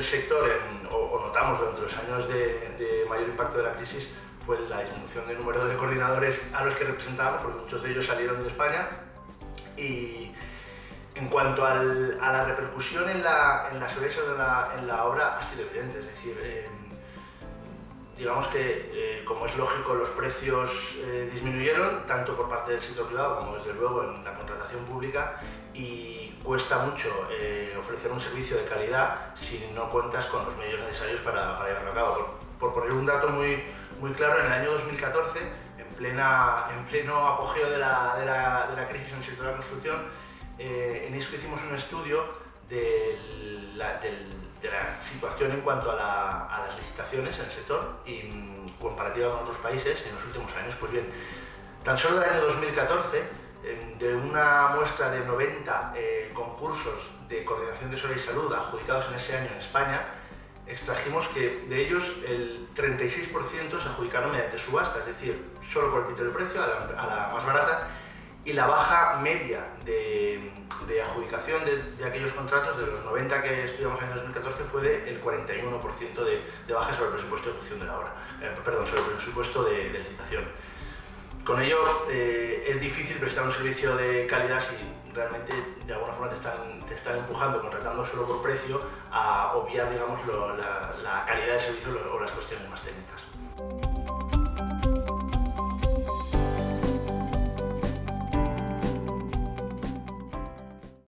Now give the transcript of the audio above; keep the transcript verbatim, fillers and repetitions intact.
sector, en, o, o notamos durante los años de, de mayor impacto de la crisis, fue la disminución del número de coordinadores a los que representábamos, porque muchos de ellos salieron de España. Y en cuanto al, a la repercusión en la, en la seguridad de la, en la obra, ha sido evidente. Es decir, eh, digamos que, eh, como es lógico, los precios eh, disminuyeron, tanto por parte del sector privado como, desde luego, en la contratación pública, y cuesta mucho eh, ofrecer un servicio de calidad si no cuentas con los medios necesarios para, para llevarlo a cabo. Por, por poner un dato muy, muy claro, en el año dos mil catorce, en, plena, en pleno apogeo de la, de, la, de la crisis en el sector de la construcción, eh, en ISCO hicimos un estudio de la, del, de la situación en cuanto a, la, a las licitaciones en el sector y mm, comparativa con otros países en los últimos años. Pues bien, tan solo del año dos mil catorce, eh, de una muestra de noventa eh, concursos de coordinación de seguridad y salud adjudicados en ese año en España, extrajimos que de ellos el treinta y seis por ciento se adjudicaron mediante subasta, es decir, solo por el criterio de precio, a la, a la más barata, y la baja media de, de adjudicación de, de aquellos contratos, de los noventa que estudiamos en el dos mil catorce, fue del cuarenta y uno por ciento de, de baja sobre el presupuesto de ejecución de la obra, eh, perdón, sobre el presupuesto de, de licitación. Con ello eh, es difícil prestar un servicio de calidad si realmente de alguna forma te están, te están empujando, contratando solo por precio, a obviar, digamos, lo, la, la calidad del servicio o las cuestiones más técnicas.